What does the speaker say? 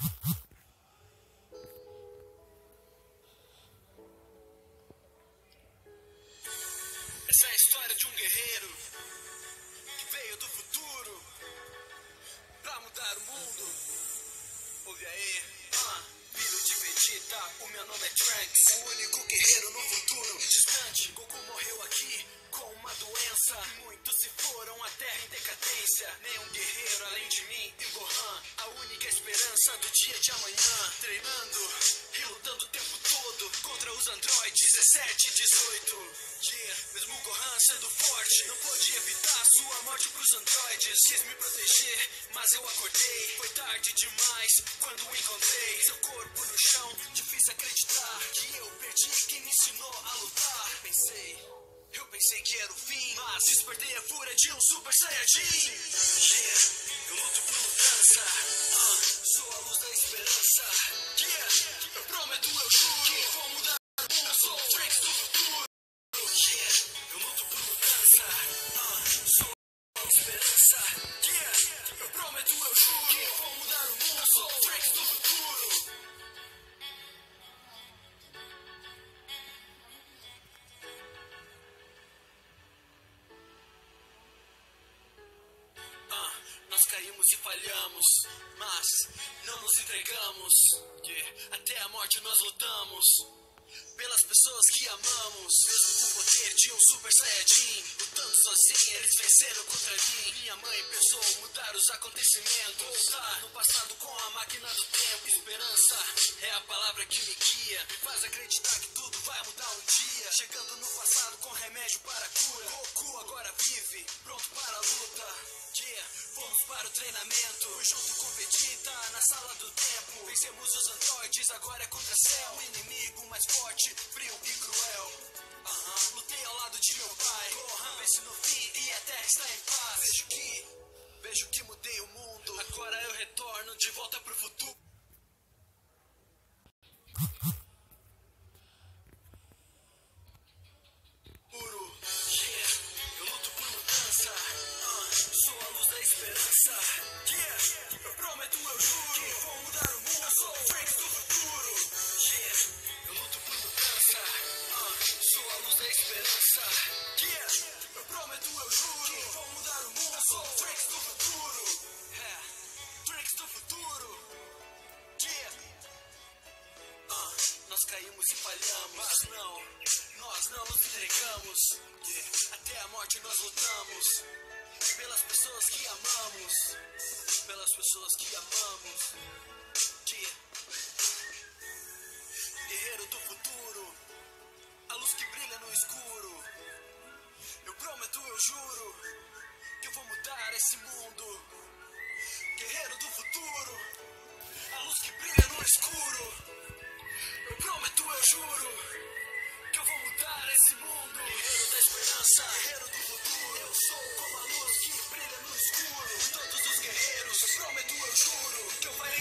Essa é a história de um guerreiro que veio do futuro pra mudar o mundo. Ouve aí, filho de Vegeta, o meu nome é Trunks, o único guerreiro no futuro distante. Goku morreu aqui com uma doença, muitos se foram até em decadência. Nenhum guerreiro além de mim e Gohan, a única esperança do dia de amanhã. Treinando e lutando o tempo todo contra os androides 17 e 18. Mesmo Gohan sendo forte, não pôde evitar sua morte pros androides. Quis me proteger, mas eu acordei. Foi tarde demais quando o encontrei. Seu corpo no chão, difícil acreditar que eu perdi quem me ensinou a lutar. Eu pensei que era o fim, mas despertei a fúria de um Super Saiyajin. Eu luto por mudança, sou a luz da esperança. Eu prometo, eu juro, que vou mudar o mundo. Eu sou o Trunks do futuro. Eu luto por mudança, sou a luz da esperança. Eu prometo, eu juro, que vou mudar o mundo. Eu sou o Trunks do futuro. Nós caímos e falhamos, mas não nos entregamos. Até a morte nós lutamos pelas pessoas que amamos. Mesmo com o poder de um Super Saiyajin, lutando sozinho eles venceram contra mim. Minha mãe pensou mudar os acontecimentos, voltar no passado com a máquina do tempo. Esperança é a palavra que me guia, me faz acreditar que tudo vai mudar um dia. Chegando no passado com remédio para a cura. Goku agora vive, pronto para a luta. Fomos para o treinamento, junto com Vegeta na sala do tempo. Vencemos os androides, agora é contra céu. O inimigo mais forte, frio e cruel. Lutei ao lado de meu pai, Gohan vence no fim e a terra está em paz. Vejo que mudei o mundo, agora eu retorno de volta pro futuro. Eu luto por mudança, sou a luz da esperança. Eu prometo, eu juro, que vou mudar o mundo. Eu sou o Trunks do futuro. Eu luto por mudança, sou a luz da esperança. Eu prometo, eu juro, que vou mudar o mundo. Eu sou o Trunks do futuro. Trunks do futuro. Nós caímos e falhamos, mas nós não nos entregamos. Até a morte nós lutamos pelas pessoas que amamos, pelas pessoas que amamos. Guerreiro do futuro, a luz que brilha no escuro. Eu prometo, eu juro, que eu vou mudar esse mundo. Guerreiro do futuro, a luz que brilha no escuro. Eu prometo, eu juro, que eu vou mudar esse mundo. Guerreiro da esperança, guerreiro do futuro. Eu sou como a luz que brilha no escuro. Todos os guerreiros, eu prometo, eu juro, que eu vou